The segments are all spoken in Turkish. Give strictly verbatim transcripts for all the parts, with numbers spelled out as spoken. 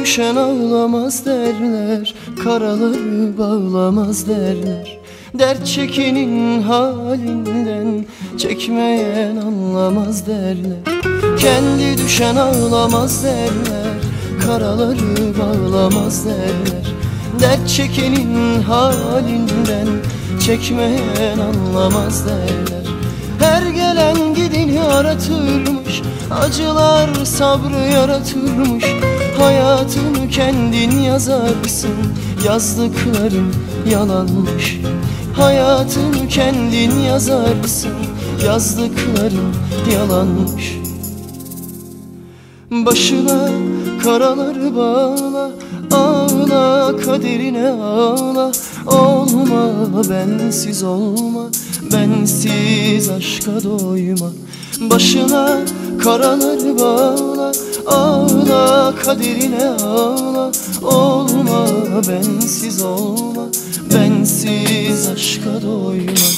düşen ağlamaz derler, karaları bağlamaz derler. Dert çekenin halinden çekmeyen anlamaz derler. Kendi düşen ağlamaz derler, karaları bağlamaz derler. Dert çekenin halinden çekmeyen anlamaz derler. Her gelen gideni aratırmış, acılar sabrı yaratırmış. Hayatını kendin yazarsın, yazdıkların yalanmış. Hayatını kendin yazarsın, yazdıkların yalanmış. Başına karaları bağla, ağla kaderine ağla. Olma bensiz olma, bensiz aşka doyma. Başına karaları bağla, ağla kaderine ağla. Olma bensiz olma, bensiz aşka doyma.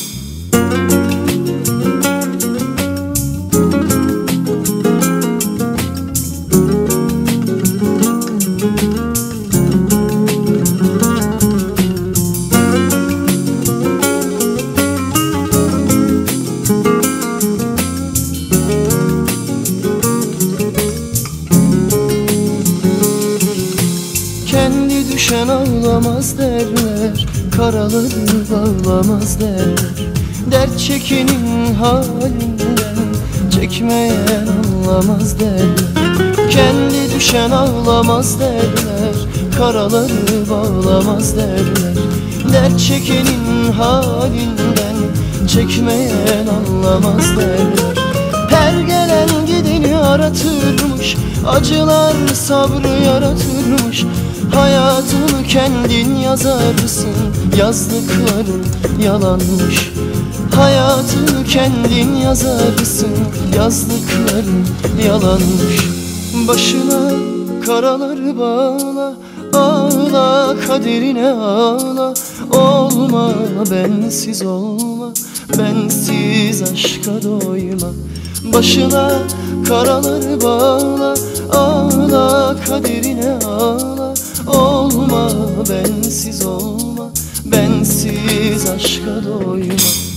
Kendi düşen ağlamaz derler, karaları bağlamaz derler. Dert çekenin halinden çekmeyen anlamaz derler. Kendi düşen ağlamaz derler, karaları bağlamaz derler. Dert çekenin halinden çekmeyen anlamaz derler. Her gelen gideni aratırmış, acılar sabrı yaratırmış. Hayatını kendin yazarsın, yazdıkların yalanmış. Hayatını kendin yazarsın, yazdıkların yalanmış. Başına karaları bağla, ağla kaderine ağla. Olma bensiz olma, bensiz aşka doyma. Başına karaları bağla, ağla kaderine ağla. Olma bensiz olma, bensiz aşka doyma.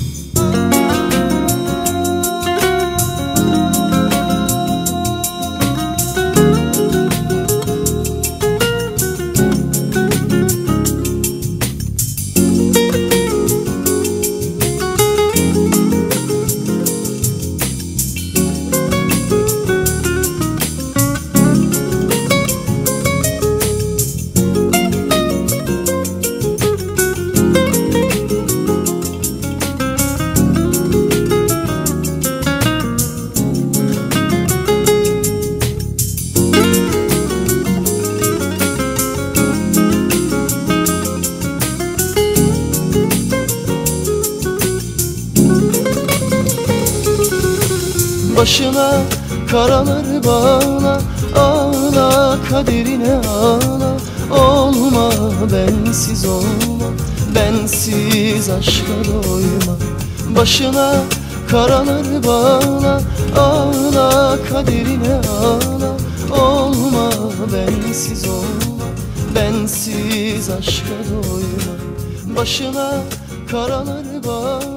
Başına karaları bağla, ağla kaderine ağla. Olma bensiz olma, bensiz aşka doyma. Başına karaları bağla, ağla kaderine ağla. Olma bensiz olma, bensiz aşka doyma. Başına karaları bağla.